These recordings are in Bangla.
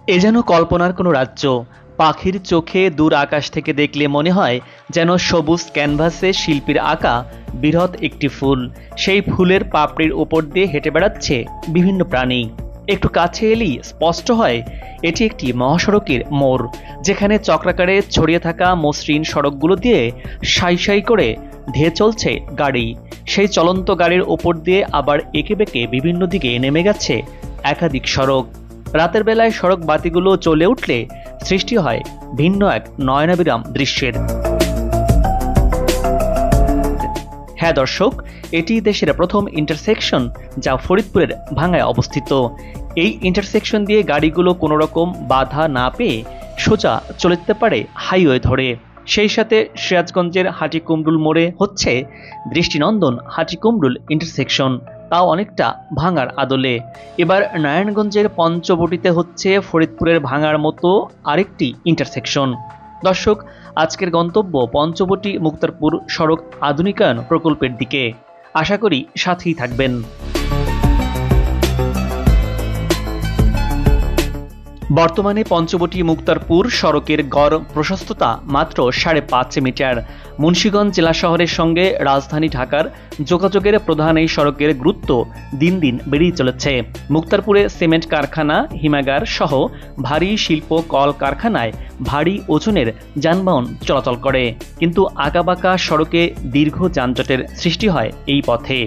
এ যেন কল্পনার কোনো রাজ্য। পাখির চোখে দূর আকাশ থেকে দেখলে মনে হয় যেন সবুজ ক্যানভাসে শিল্পীর আঁকা বৃহৎ একটি ফুল। সেই ফুলের পাপড়ির উপর দিয়ে হেঁটে বেড়াচ্ছে বিভিন্ন প্রাণী। একটু কাছে এলেই স্পষ্ট হয় এটি একটি মহাসড়কের মোড়, যেখানে চক্রাকারে ছড়িয়ে থাকা মসৃণ সড়কগুলো দিয়ে সাই সাই করে ধেয়ে চলছে গাড়ি। সেই চলন্ত গাড়ির ওপর দিয়ে আবার এঁকে বেঁকে বিভিন্ন দিকে নেমে গেছে একাধিক সড়ক। রাতের বেলায় সড়ক বাতিগুলো জ্বলে উঠলে সৃষ্টি হয় ভিন্ন এক নয়নাভিরাম দৃশ্যের। হ্যাঁ দর্শক, এটি দেশের প্রথম ইন্টারসেকশন যা ফরিদপুরের ভাঙ্গায় অবস্থিত। এই ইন্টারসেকশন দিয়ে গাড়িগুলো কোনো রকম বাধা না পেয়ে সোজা চলে যেতে পারে হাইওয়ে ধরে। সেই সাথে সিরাজগঞ্জের হাটিকুমরুল মোড়ে হচ্ছে দৃষ্টিনন্দন হাটিকুমরুল ইন্টারসেকশন, তাও অনেকটা ভাঙার আদলে। এবার নারায়ণগঞ্জের পঞ্চবটিতে হচ্ছে ফরিদপুরের ভাঙার মতো আরেকটি ইন্টারসেকশন। দর্শক, আজকের গন্তব্য পঞ্চবটি মুক্তারপুর সড়ক আধুনিকায়ন প্রকল্পের দিকে। আশা করি সাথেই থাকবেন। বর্তমানে পঞ্চবটি মুক্তারপুর সড়কের গড় প্রশস্ততা মাত্র 5.5 মিটার। মুন্সিগঞ্জ জেলা শহরের সঙ্গে রাজধানী ঢাকার যোগাযোগের প্রধান এই সড়কের গুরুত্ব দিন দিন বেড়েই চলেছে। মুক্তারপুরে সিমেন্ট কারখানা, হিমাগার সহ ভারী শিল্প কল কারখানায় ভারী ওজনের যানবাহন চলাচল করে, কিন্তু আঁকাবাঁকা সড়কে দীর্ঘ যানজটের সৃষ্টি হয় এই পথে।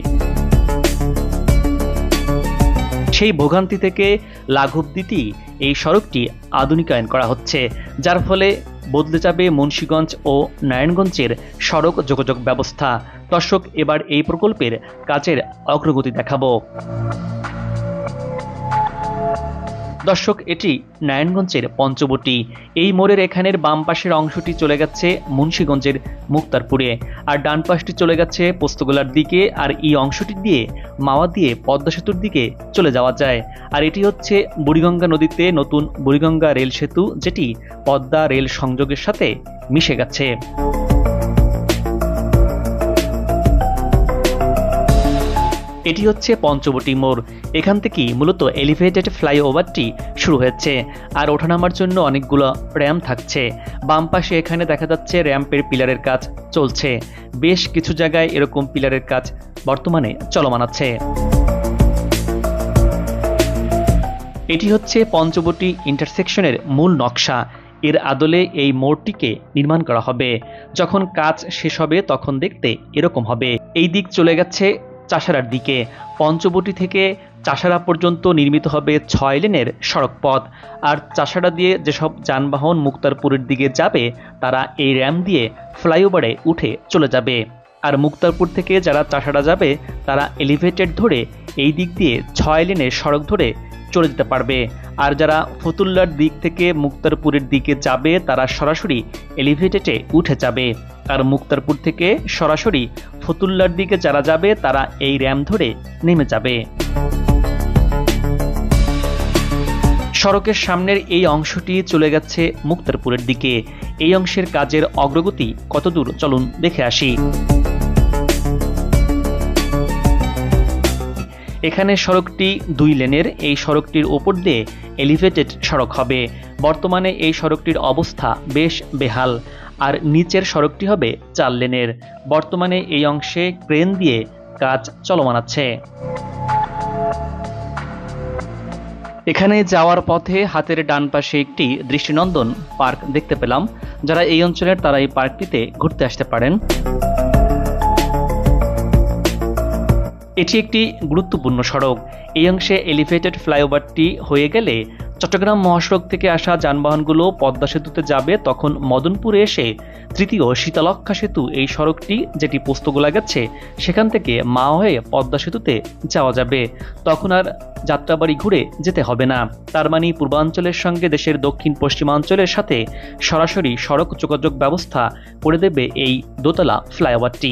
সেই ভোগান্তি থেকে লাঘব দিতেই এই সড়কটি আধুনিকায়ন করা হচ্ছে, যার ফলে বদলে যাবে মুন্সিগঞ্জ ও নারায়ণগঞ্জের সড়ক যোগাযোগ ব্যবস্থা। দর্শক, এবার এই প্রকল্পের কাজের অগ্রগতি দেখাবো। দর্শক, এটি নারায়ণগঞ্জের পঞ্চবটি। এই মোড়ের এখানের বাম পাশের অংশটি চলে গেছে মুন্সিগঞ্জের মুক্তারপুরে, আর ডান পাশটি চলে গেছে পোস্তগোলার দিকে, আর এই অংশটি দিয়ে মাওয়া দিয়ে পদ্মা সেতুর দিকে চলে যাওয়া যায়। আর এটি হচ্ছে বুড়িগঙ্গা নদীতে নতুন বুড়িগঙ্গা রেল সেতু, যেটি পদ্মা রেল সংযোগের সাথে মিশে গেছে। এটি হচ্ছে পঞ্চবটি মোড়। এখান থেকেই মূলত এলিভেটেড ফ্লাইওভারটি শুরু হয়েছে, আর ওঠানামার জন্য অনেকগুলো র্যাম্প থাকছে। বাম পাশে এখানে দেখা যাচ্ছে র্যাম্পের পিলারের কাজ চলছে। বেশ কিছু জায়গায় এরকম পিলারের কাজ বর্তমানে চলমান আছে। এটি হচ্ছে পঞ্চবটি ইন্টারসেকশনের মূল নকশা। এর আদলে এই মোড়টিকে নির্মাণ করা হবে। যখন কাজ শেষ হবে তখন দেখতে এরকম হবে। এই দিক চলে গেছে চাষারার দিকে। পঞ্চবটি থেকে চাষারা পর্যন্ত নির্মিত হবে 6 লেনের সড়ক পথ। আর চাষারা দিয়ে যেসব যানবাহন মুক্তারপুরের দিকে যাবে তারা এই র্যাম্প দিয়ে ফ্লাইওভারে উঠে চলে যাবে। আর মুক্তারপুর থেকে যারা চাষারা যাবে তারা এলিভেটেড ধরে এই দিক দিয়ে 6 লেনের সড়ক ধরে চলে যেতে পারবে। আর যারা ফতুল্লার দিক থেকে মুক্তারপুরের দিকে যাবে তারা সরাসরি এলিভেটেডে উঠে যাবে। আর মুক্তারপুর থেকে সরাসরি ফতুল্লার দিকে যারা যাবে তারা এই র্যাম্প ধরে নেমে যাবে। সড়কের সামনের এই অংশটি চলে গেছে মুক্তারপুরের দিকে। এই অংশের কাজের অগ্রগতি কতদূর চলুন দেখে আসি। এখানে সড়কটি 2 লেনের। এই সড়কটির উপর দিয়ে এলিভেটেড সড়ক হবে। বর্তমানে এই সড়কটির অবস্থা বেশ বেহাল। আর নিচের সড়কটি হবে 4 লেনের। বর্তমানে এই অংশে ক্রেন দিয়ে কাজ চলমান আছে। এখানে যাওয়ার পথে হাতের ডান পাশে একটি দৃষ্টিনন্দন পার্ক দেখতে পেলাম। যারা এই অঞ্চলের তারা এই পার্কটিতে ঘুরতে আসতে পারেন। এটি একটি গুরুত্বপূর্ণ সড়ক। এই অংশে এলিভেটেড ফ্লাইওভারটি হয়ে গেলে চট্টগ্রাম মহাসড়ক থেকে আসা যানবাহনগুলো পদ্মা সেতুতে যাবে। তখন মদনপুরে এসে তৃতীয় শীতলক্ষা সেতু এই সড়কটি যেটি পোস্তগোলা গেছে সেখান থেকে মাওয়া হয়ে পদ্মা সেতুতে যাওয়া যাবে। তখন আর যাত্রাবাড়ি ঘুরে যেতে হবে না। তার মানে পূর্বাঞ্চলের সঙ্গে দেশের দক্ষিণ পশ্চিমাঞ্চলের সাথে সরাসরি সড়ক যোগাযোগ ব্যবস্থা করে দেবে এই দোতলা ফ্লাইওভারটি।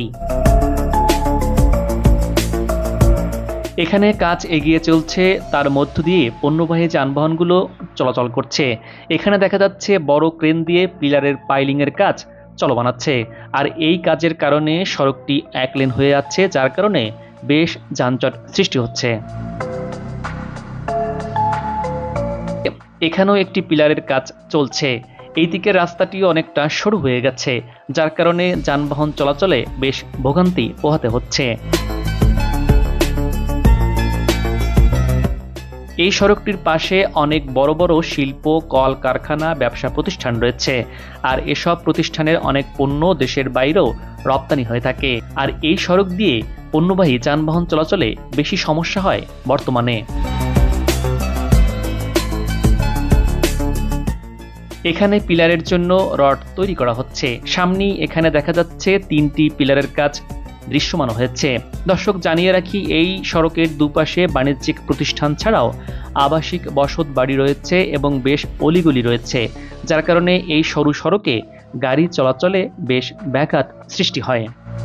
এখানে কাজ এগিয়ে চলছে, তার মধ্য দিয়ে পণ্যবাহী যানবাহনগুলো চলাচল করছে। এখানে দেখা যাচ্ছে বড় ক্রেন দিয়ে পিলারের পাইলিংয়ের কাজ চলমান আছে। আর এই কাজের কারণে সড়কটি 1 লেন হয়ে যাচ্ছে, যার কারণে বেশ যানজট সৃষ্টি হচ্ছে। এখানেও একটি পিলারের কাজ চলছে। এই দিকের রাস্তাটিও অনেকটা সরু হয়ে গেছে, যার কারণে যানবাহন চলাচলে বেশ ভোগান্তি পোহাতে হচ্ছে। এই সড়কটির পাশে অনেক বড় বড় শিল্প, কলকারখানা, ব্যবসা প্রতিষ্ঠান রয়েছে। আর এসব প্রতিষ্ঠানের অনেক পণ্য দেশের বাইরেও রপ্তানি হয়ে থাকে। আর এই সড়ক দিয়ে পণ্যবাহী যানবাহন চলাচলে বেশি সমস্যা হয় বর্তমানে। এখানে পিলারের জন্য রড তৈরি করা হচ্ছে। সামনেই এখানে দেখা যাচ্ছে 3টি পিলারের কাজ দৃশ্যমান হয়েছে। দর্শক, জানিয়ে রাখি, এই সড়কের দুপাশে বাণিজ্যিক প্রতিষ্ঠান ছাড়াও আবাসিক বসত বাড়ি রয়েছে এবং বেশ অলিগলি রয়েছে, যার কারণে এই সরু সড়কে গাড়ি চলাচলে বেশ ব্যাঘাত সৃষ্টি হয়।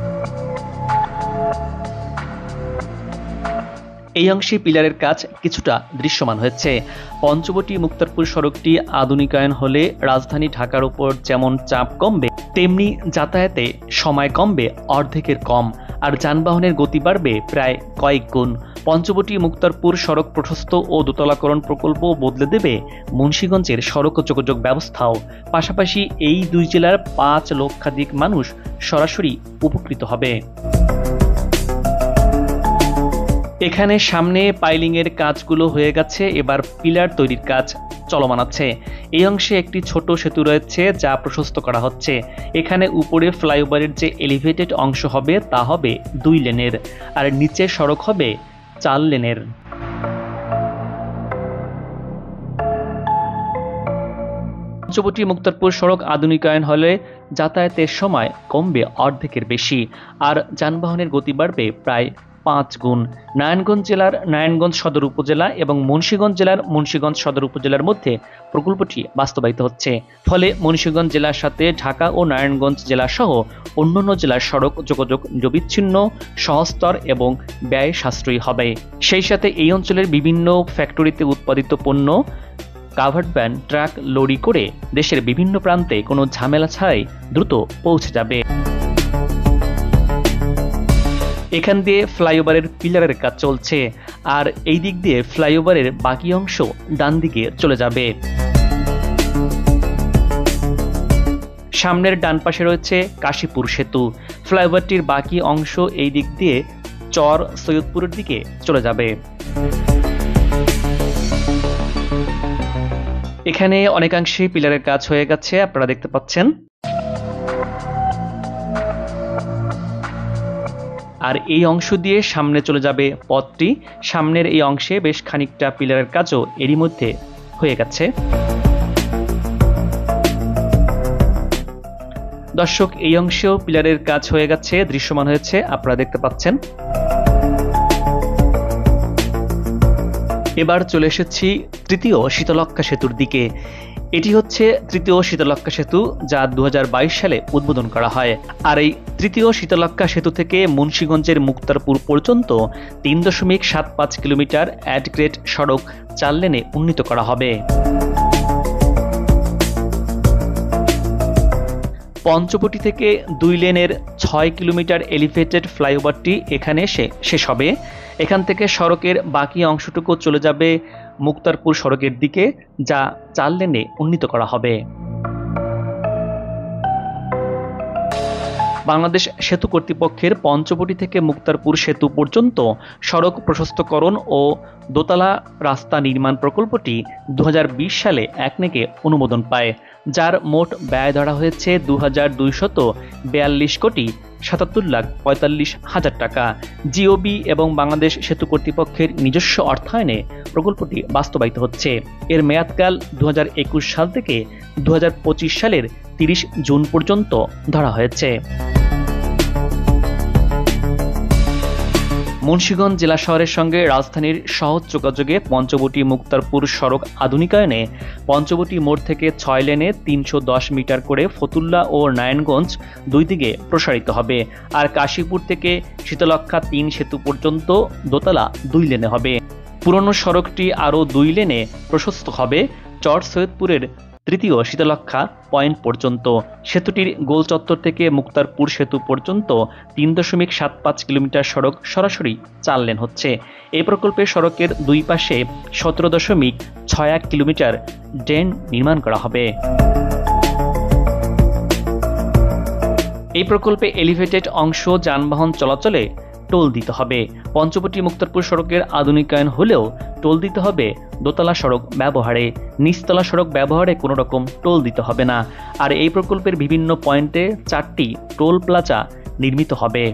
এই অংশে পিলারের কাজ কিছুটা দৃশ্যমান হয়েছে। পঞ্চবটি মুক্তারপুর সড়কটি আধুনিকায়ন হলে রাজধানী ঢাকার উপর যেমন চাপ কমবে, তেমনি যাতায়াতে সময় কমবে অর্ধেকের কম, আর যানবাহনের গতি বাড়বে প্রায় কয়েক গুণ। পঞ্চবটি মুক্তারপুর সড়ক প্রশস্ত ও দোতলাকরণ প্রকল্প বদলে দেবে মুন্সিগঞ্জের সড়ক যোগাযোগ ব্যবস্থাও। পাশাপাশি এই দুই জেলার 5 লক্ষাধিক মানুষ সরাসরি উপকৃত হবে। এখানে সামনে পাইলিং এর কাজগুলো হয়ে গেছে, এবার পিলার তৈরির কাজ চলমান আছে। এই অংশে একটি ছোট সেতু রয়েছে যা প্রশস্ত করা হচ্ছে। এখানে উপরে ফ্লাইওভারের যে এলিভেটেড অংশ হবে তা হবে 2 লেনের, আর নিচে সড়ক হবে 4 লেনের। পঞ্চবটি মুক্তারপুর সড়ক আধুনিকায়ন হলে যাতায়াতের সময় কমবে অর্ধেকের বেশি, আর যানবাহনের গতি বাড়বে প্রায় 5 গুণ। নারায়ণগঞ্জ জেলার নারায়ণগঞ্জ সদর উপজেলা এবং মুন্সিগঞ্জ জেলার মুন্সিগঞ্জ সদর উপজেলার মধ্যে প্রকল্পটি বাস্তবায়িত হচ্ছে। ফলে মুন্সিগঞ্জ জেলার সাথে ঢাকা ও নারায়ণগঞ্জ জেলা সহ অন্যান্য জেলার সড়ক যোগাযোগ নিরবিচ্ছিন্ন, সহজতর এবং ব্যয় সাশ্রয়ী হবে। সেই সাথে এই অঞ্চলের বিভিন্ন ফ্যাক্টরিতে উৎপাদিত পণ্য কাভার্ড ভ্যান, ট্রাক, লরি করে দেশের বিভিন্ন প্রান্তে কোনো ঝামেলা ছাড়াই দ্রুত পৌঁছে যাবে। এখান দিয়ে ফ্লাইওভারের পিলারের কাজ চলছে, আর এই দিক দিয়ে ফ্লাইওভারের বাকি অংশ ডান দিকে চলে যাবে। সামনের ডান পাশে রয়েছে কাশীপুর সেতু। ফ্লাইওভারটির বাকি অংশ এই দিক দিয়ে চর সৈয়দপুরের দিকে চলে যাবে। এখানে অনেকাংশে পিলারের কাজ হয়ে গেছে, আপনারা দেখতে পাচ্ছেন। আর এই অংশ দিয়ে সামনে চলে যাবে পথটি। সামনের এই অংশে বেশ খানিকটা পিলারের কাজও এরই মধ্যে হয়ে গেছে। দর্শক, এই অংশেও পিলারের কাজ হয়ে গেছে, দৃশ্যমান হয়েছে, আপনারা দেখতে পাচ্ছেন। এবার চলে এসেছি তৃতীয় শীতলক্ষ্যা সেতুর দিকে। এটি হচ্ছে তৃতীয় শীতলক্ষ্যা সেতু, যা 2022 সালে উদ্বোধন করা হয়। আর এই তৃতীয় শীতলক্ষ্যা সেতু থেকে মুন্সিগঞ্জের মুক্তারপুর পর্যন্ত 3.75 কিলোমিটার অ্যাডগ্রেড সড়ক 4 লেনে উন্নীত করা হবে। পঞ্চবটি থেকে 2 লেনের 6 কিলোমিটার এলিভেটেড ফ্লাইওভারটি এখানে এসে শেষ হবে। এখান থেকে সড়কের বাকি অংশটুকু চলে যাবে মুক্তারপুর সড়কের দিকে, যা 4 লেনে উন্নীত করা হবে। বাংলাদেশ সেতু কর্তৃপক্ষের পঞ্চবটি থেকে মুক্তারপুর সেতু পর্যন্ত সড়ক প্রশস্তকরণ ও দোতলা রাস্তা নির্মাণ প্রকল্পটি 2020 সালে একনেকে অনুমোদন পায়, যার মোট ব্যয় ধরা হয়েছে 2242 কোটি 77,45,000 টাকা। জিওবি এবং বাংলাদেশ সেতু কর্তৃপক্ষের নিজস্ব অর্থায়নে প্রকল্পটি বাস্তবায়িত হচ্ছে। এর মেয়াদকাল 2021 সাল থেকে 2025 সালের 30 জুন পর্যন্ত ধরা হয়েছে। মুন্সিগঞ্জ জেলা শহরের সঙ্গে রাজধানীর সহজ যোগাযোগে পঞ্চবটি মুক্তারপুর সড়ক আধুনিকায়নে পঞ্চবটি মোড় থেকে 6 লেনে 310 মিটার করে ফতুল্লা ও নারায়ণগঞ্জ 2 দিকে প্রসারিত হবে। আর কাশীপুর থেকে শীতলক্ষ্যা 3 সেতু পর্যন্ত দোতলা 2 লেনে হবে। পুরনো সড়কটি আরও 2 লেনে প্রশস্ত হবে। চর সৈয়দপুরের তৃতীয় শীতলক্ষ্যা পয়েন্ট পর্যন্ত। সেতুটির গোল চত্বর থেকে মুক্তারপুর সেতু পর্যন্ত 3.75 কিলোমিটার সড়ক সরাসরি 4 লেন হচ্ছে। এই প্রকল্পে সড়কের দুই পাশে 17.61 কিলোমিটার ড্রেন নির্মাণ করা হবে। এই প্রকল্পে এলিভেটেড অংশ যানবাহন চলাচলে টোল দিতে হবে। পঞ্চবটি মুক্তারপুর সড়কের আধুনিকায়ন হলেও টোল দিতে হবে দোতলা সড়ক ব্যবহারে। নিচতলা সড়ক ব্যবহারে কোনো রকম টোল দিতে হবে না। আর এই প্রকল্পের বিভিন্ন পয়েন্টে 4টি টোল প্লাজা নির্মিত হবে।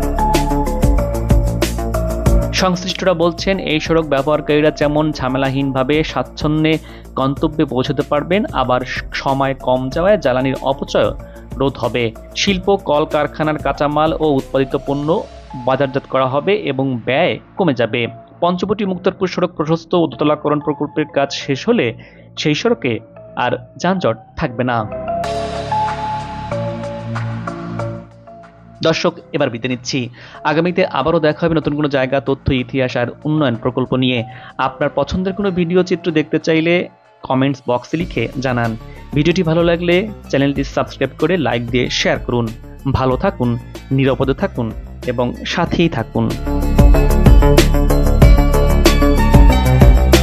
সংশ্লিষ্টরা বলছেন, এই সড়ক ব্যবহারকারীরা যেমন ঝামেলাহীনভাবে স্বাচ্ছন্দ্যে গন্তব্যে পৌঁছতে পারবেন, আবার সময় কম যাওয়ায় জ্বালানির অপচয় রোধ হবে। শিল্প কলকারখানার কাঁচামাল ও উৎপাদিত পণ্য বাজারজাত করা হবে এবং ব্যয় কমে যাবে। পঞ্চবটি মুক্তারপুর সড়ক প্রশস্ত ও দোতলাকরণ প্রকল্পের কাজ শেষ হলে সেই সড়কে আর যানজট থাকবে না। দর্শক, এবার বিদায় নিচ্ছি। আগামীতে আবারও দেখা হবে নতুন কোনো জায়গা, তথ্য, ইতিহাস আর উন্নয়ন প্রকল্প নিয়ে। আপনার পছন্দের কোনো ভিডিও চিত্র দেখতে চাইলে কমেন্টস বক্সে লিখে জানান। ভিডিওটি ভালো লাগলে চ্যানেলটি সাবস্ক্রাইব করে লাইক দিয়ে শেয়ার করুন। ভালো থাকুন, নিরাপদে থাকুন এবং সাথেই থাকুন।